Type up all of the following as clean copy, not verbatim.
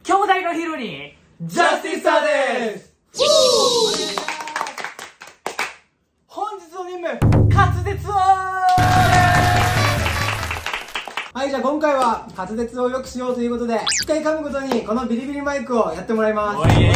兄弟のヒロにジャスティスターです。本日の任務、滑舌を。はい、じゃあ今回は滑舌を良くしようということで、1回噛むことにこのビリビリマイクをやってもらいます。そして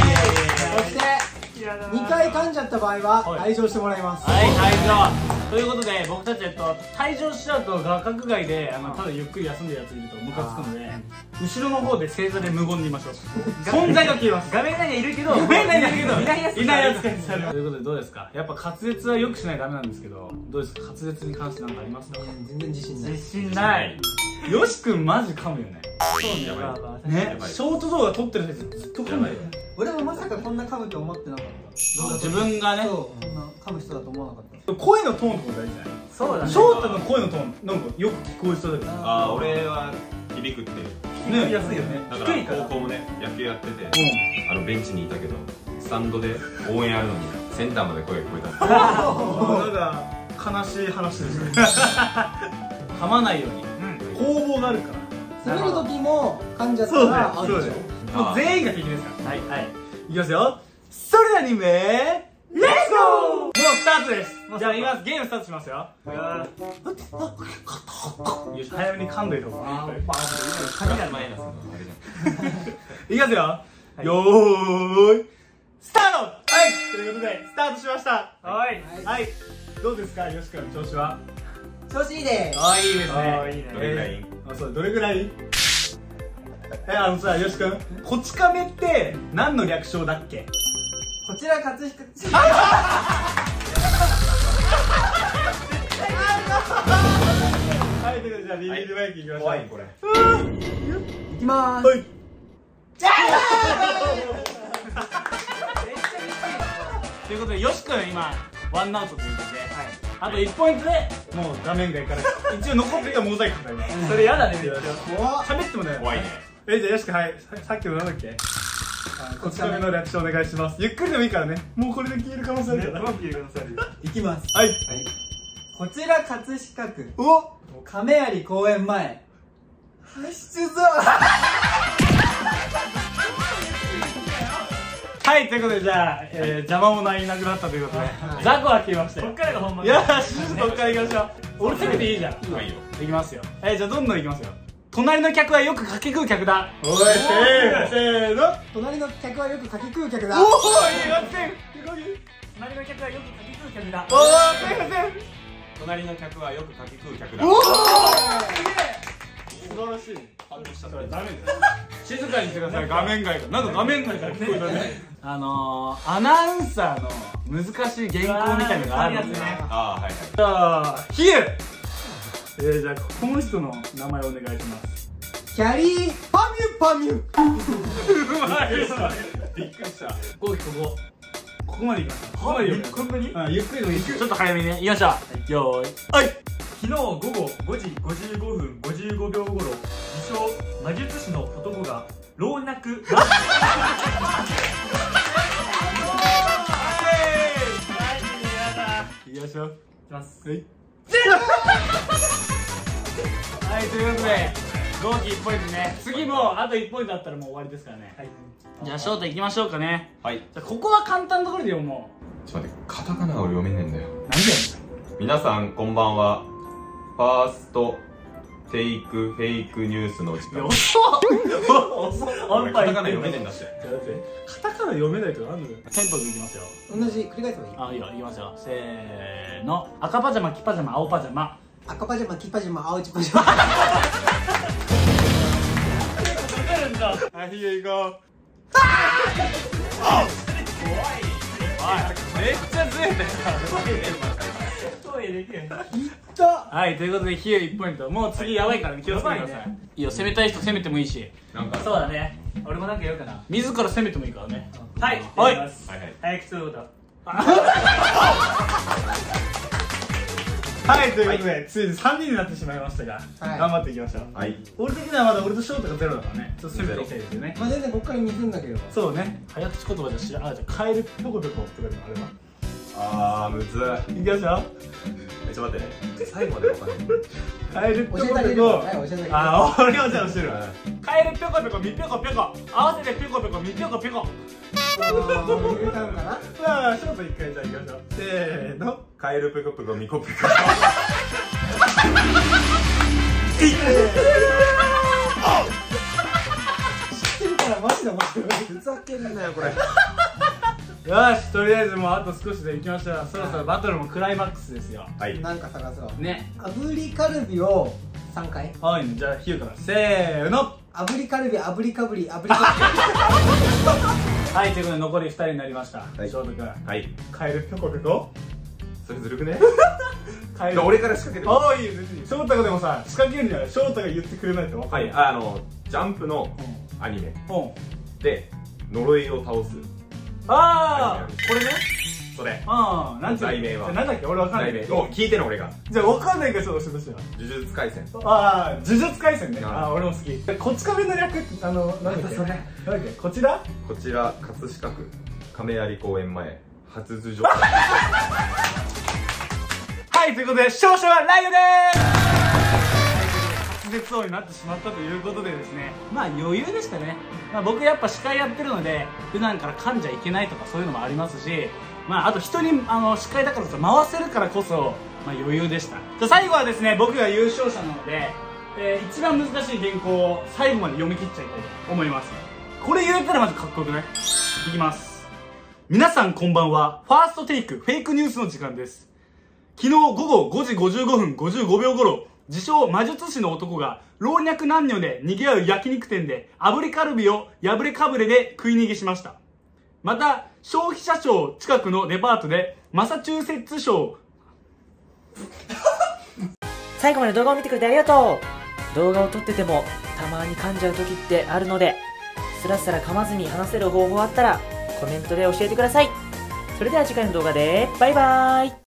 2回噛んじゃった場合は退場してもらいます。 はい、退場ということで、僕たち退場しちゃうと画角外でただゆっくり休んでるやついるとムカつくので、後ろの方で正座で無言でいましょう。存在が消えます。画面内にはいるけど、いないやつ。ということでどうですか。やっぱ滑舌はよくしないとダメなんですけど、どうですか。滑舌に関して何かありますか。 全然自信ない。 自信ない。よしくんマジ噛むよね。そうね。ショート動画撮ってる時ずっと噛むよ。 俺もまさかこんな噛むと思ってなかった。 自分がね、 こんな噛む人だと思わなかった。 声のトーンとか大事じゃない。 そうだね。 翔太の声のトーンなんかよく聞こえそうだけど。 ああ、俺は響くって聞きやすいよね。 だから高校もね、野球やってて、ベンチにいたけどスタンドで応援あるのにセンターまで声が聞こえた。 なんか悲しい話ですね。 噛まないように攻防があるから。 滑る時も噛んじゃったらアウトでしょ。 もう全員が敵ですから。 はいはい。 いきますよ。それでは2名レッツゴー。もうスタートです。じゃあいきます。ゲームスタートしますよ。早めに噛んどいた方がいい。いきますよ。よーいスタート。はい、ということでスタートしました。はいはい。どうですか、よし君、調子は。 調子いいです。 ああ、いいですね。 どれぐらい？ どれぐらい？さ、よし君、こち亀って何の略称だっけ？ こちら葛飾。 はい、ということで、じゃあビリビリマイクいきましょう。 怖いこれ。 いきまーす。 はい。ということで、よし君今ワンアウトということで、あと1ポイントでもう画面外から一応残ってたモザイクかかります。 それやだね。 喋ってもね。 怖いね。 じゃあよし君、はい、さっきのなんだっけ。こち亀の略称お願いします。ゆっくりでもいいからね。もうこれで消える可能性あるから。 いきます。 はい。 こちら葛飾区お亀有公園前発出ぞ。 はい、ということで、じゃあ邪魔もないなくなったということでザコは消えましたよ。 こっからが本番。 よし、こっからいきましょう。俺攻めていいじゃん。 はいよ。 いきますよ。じゃあどんどんいきますよ。隣の客はよくかき食う客だ。おい、せーの。 隣の客はよくかき食う客だ。 おお、いいよ。 隣の客はよくかき食う客だ。 おお、セーフセーフ。 隣の客はよくかき食う客だ。 おお、すげえ。素晴らしい。 反応した。 ダメです。静かにしてください。画面外が。なんか画面外から聞こえたね。アナウンサーの難しい原稿みたいなのがあるんですね。 ああ、はいはい。 じゃあ、ヒュー。じゃあこの人の名前お願いします。 キャリーパミュパミュ。 うまい。 びっくりした。 ここまでいきます。ここまでいきます。 こんなに？ ゆっくりでもいいですよ。ちょっと早めにね。いきましょう。よーい。はい。 昨日午後5時55分55秒頃、自称魔術師の男が老若男女。いきましょう。 きます。 はい。はい、ということで合計1ポイントね。次もあと1ポイントあったらもう終わりですからね。じゃあ翔太いきましょうかね。 はい。 じゃあここは簡単なところで読もう。 ちょっと待って、カタカナが読めねえんだよ。 何で皆さんこんばんは。ファーストテイクフェイクニュースの時間。 遅っ。 俺カタカナ読めねえんだって。 カタカナ読めないとかあるのよ。テンポでいきますよ。 同じ繰り返せばいい。 あ、いいよ、いきますよ。せーの。赤パジャマ、黄パジャマ、青パジャマ。 赤パジャマ、黄パジャマ、青パジャマ。 はい、行こう。めっちゃずれたよ。はい、ということでヒュー1ポイント。もう次やばいからね、気をつけてください。いいよ、攻めたい人攻めてもいいし、 なんかそうだね。俺もなんか言おうかな。 自ら攻めてもいいからね。 はいはい。 はいはい。 早口言葉。 はい、ということでついに3人になってしまいましたが、頑張っていきましょう。 はい。 俺的にはまだ俺と翔太がゼロだからね、ちょっと攻めていきたいですよね。 まあ全然こっから2分だけど。 そうね、早口言葉で知らん。じゃあカエルピョコピョコとかでもあれば。 あー、むずい。 いきましょう。 ちょっと待ってね、最後までわかんない。 カエルぴょこぴょこ。 教えてあげるわ。はい、教えてあげる。 あ、俺がじゃあしてる。カエルぴょこぴょこみぴょこぴょこ、合わせてぴょこぴょこみぴょこぴょこ。 入れたのかな。 まあショート一回じゃあいきましょう。せーの。 カエルペコペコミコペコ。 知ってるからマジで面白い。 ふざけんなよこれ。 よし、とりあえずもうあと少しでいきました。そろそろバトルもクライマックスですよ。 はい。 なんか探そう。 ね。 炙りカルビを3回。 はい、じゃあヒューからせーの。 炙りカルビ、炙りかぶり、炙りかはい、ということで残り2人になりました。 いショート君。 はい。 カエルぴょこぴょこ。 それずるくね。 カエル。 俺から仕掛けて。 ああ、いいよ、別に。ショートがでもさ、仕掛けるにはショートが言ってくれないと分かる。 はい、ジャンプのアニメうん。 で呪いを倒す。 ああ、これね。 それ。 ああ、なんて題名はなんだっけ、俺分かんない。 題名を聞いての俺が。 じゃあ分かんないからちょっと教えてほしいな。 呪術廻戦。 ああ、呪術廻戦ね。 あああ、俺も好き。こち亀の略ってなんだっけ。 それなんだっけ、こちら。 こちら葛飾区亀有公園前初頭上。 はい、ということで勝者はライオでーす。滑舌王になってしまったということでですね、まあ余裕でしたね。まあ、僕やっぱ司会やってるので普段から噛んじゃいけないとかそういうのもありますし、まあ、あと人に司会だから回せるからこそ、まあ、余裕でした。じゃあ最後はですね、僕が優勝者なので、一番難しい原稿を最後まで読み切っちゃいたいと思います。これ言えたらまずかっこよくない？いきます。皆さんこんばんは。ファーストテイクフェイクニュースの時間です。昨日午後5時55分55秒頃、自称魔術師の男が老若男女で賑わう焼肉店で炙りカルビを破れかぶれで食い逃げしました。また、消費者庁近くのデパートでマサチューセッツ州最後まで動画を見てくれてありがとう。動画を撮っててもたまに噛んじゃう時ってあるので、スラスラ噛まずに話せる方法あったらコメントで教えてください。それでは次回の動画でバイバーイ。